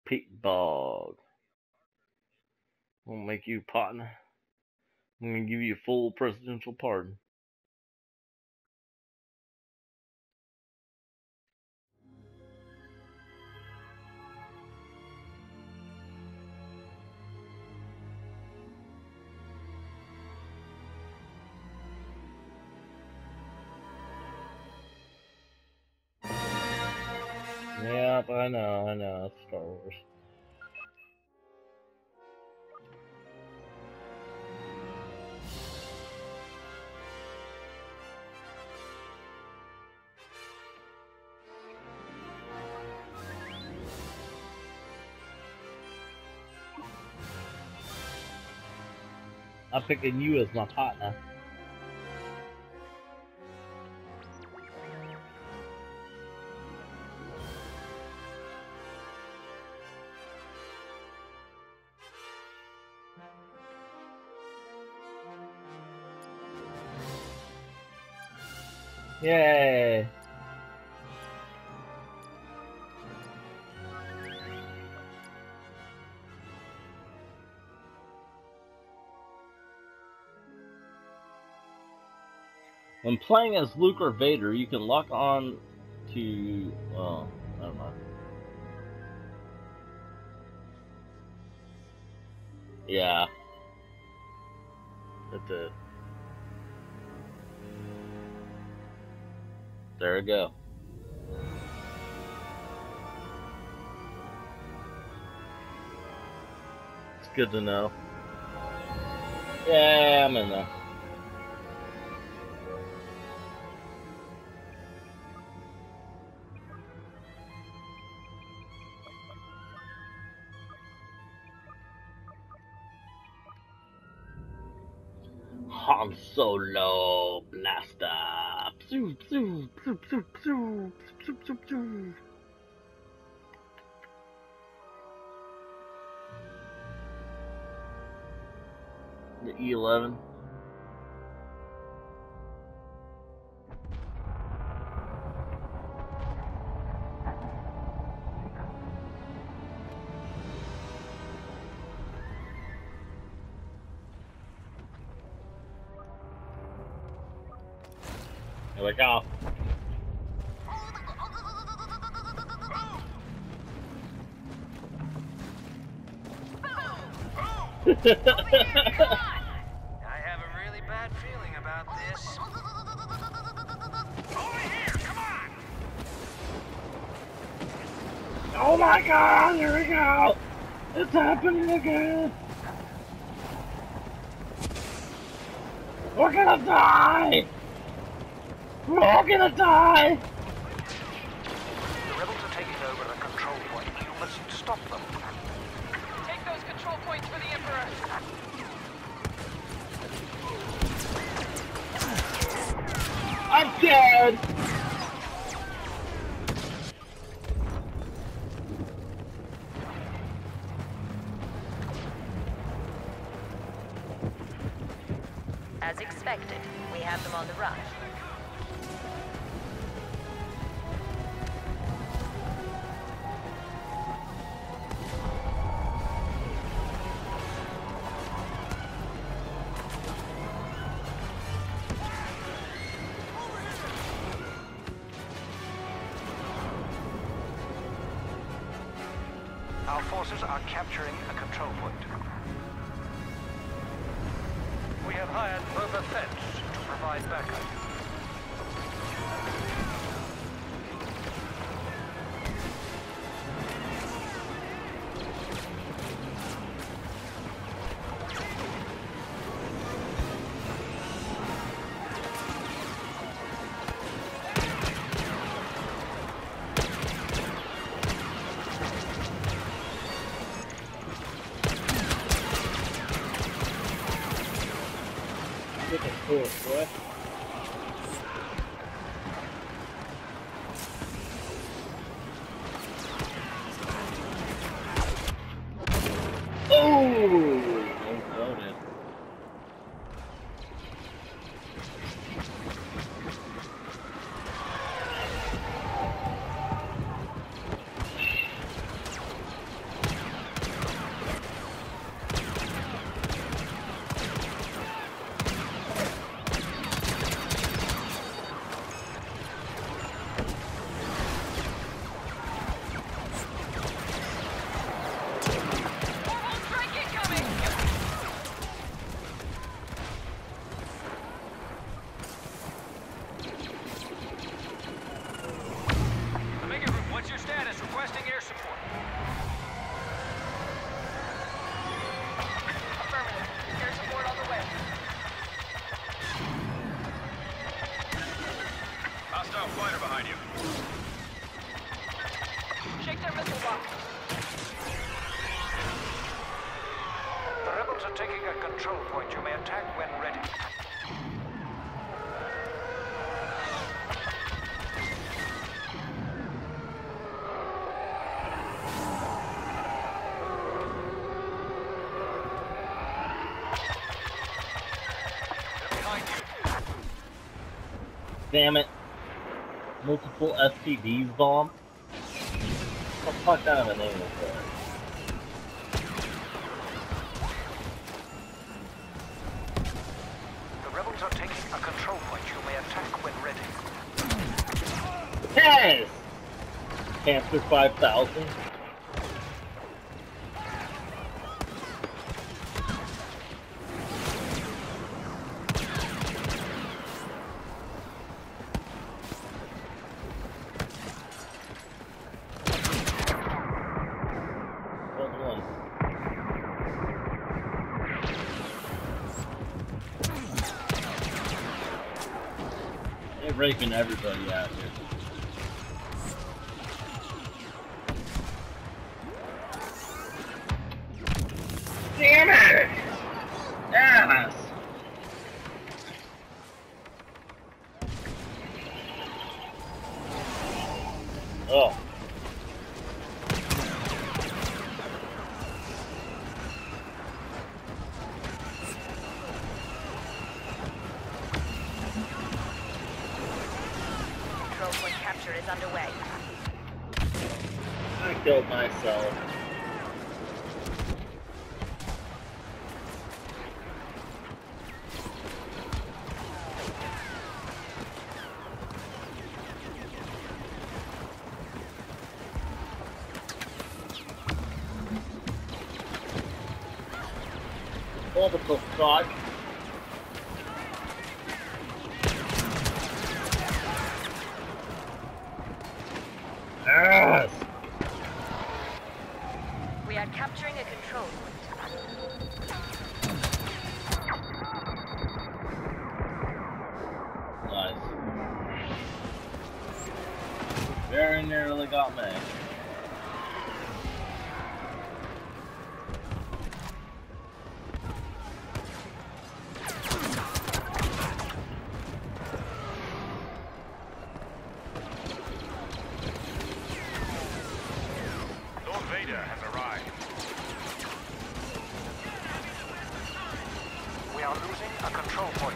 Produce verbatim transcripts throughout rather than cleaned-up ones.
Pete Bog. I'm gonna make you partner. I'm gonna give you a full presidential pardon. Yep, I know, I know, it's Star Wars. I'm picking you as my partner. Yay! When playing as Luke or Vader, you can lock on to, well, I don't know. Yeah. That's it. There we go. It's good to know. Yeah, I'm in there. Han Solo Blaster. Psoo, psoo, psoo, psoo, psoo, psoo, psoo, psoo. The E eleven. Here we go. I have a really bad feeling about this. Over here, come on! Oh my god, here we go! It's happening again! We're gonna die! We're all gonna die! The rebels are taking over the control point. You must stop them. Take those control points for the Emperor. I'm dead! As expected, we have them on the run. Our forces are capturing a control point. We have hired Boba Fett to provide backup. Look at this, boy. Oh! Loaded. control point. You may attack when ready. They're behind you. Damn it. Multiple S T Ds bomb? What the fuck kind of a name is that? The rebels are taking a control point. You may attack when ready. Yes! Cancer five thousand. They're raping everybody out here. Damn it! Yes! Oh. Control point capture is underway. I killed myself. Orbital strike. Yes! We are capturing a control point. Nice. Very nearly got me. Lord Vader has arrived. We are losing a control point.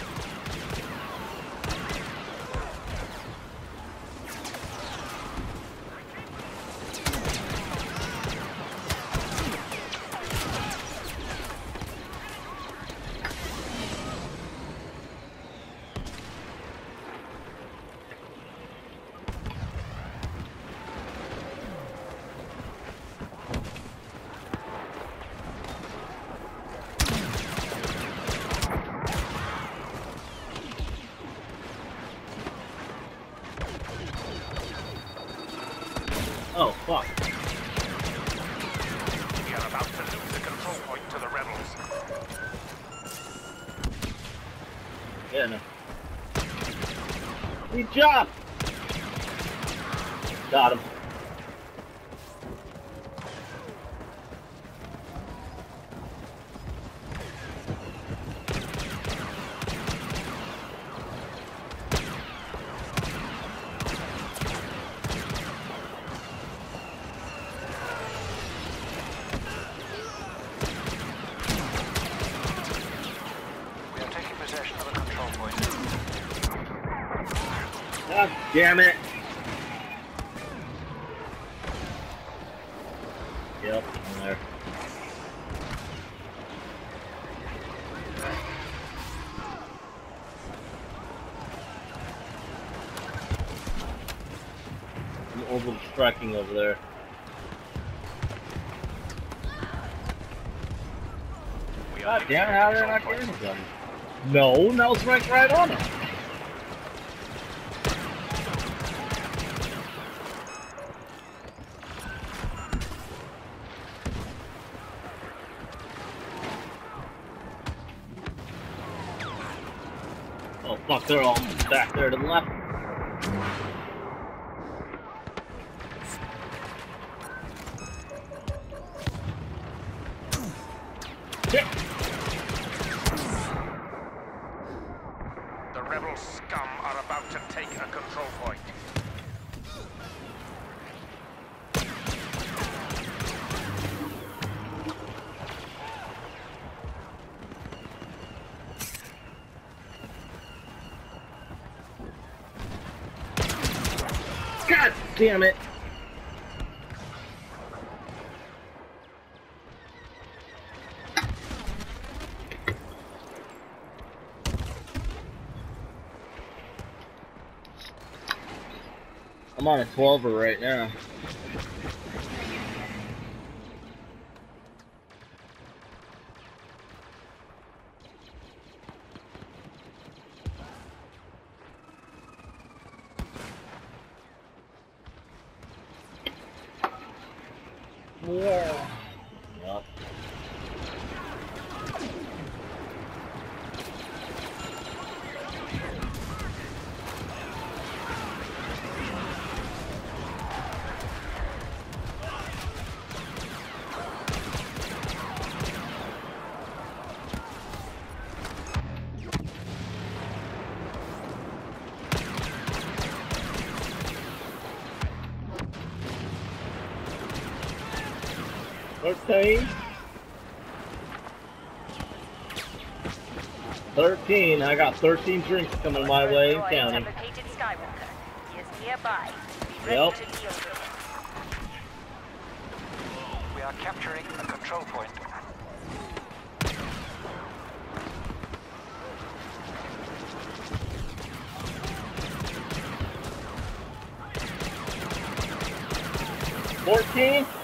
Oh, fuck. We are about to lose the control point to the rebels. Yeah, no. Good job! Got him. We are taking possession of the control point. God damn it! Yep, I'm there. An orbital striking over there. We are God damn it, how did I not get anything? No, now it's right, right on him. Oh fuck, they're all back there to the left. Shit. Damn it. I'm on a twelver right now. Yeah. Yep. Thirteen. Thirteen. I got thirteen drinks coming my way in county. Located Skywalker. He is nearby. Be ready Yep. to deal with him. We are capturing a control point. Fourteen.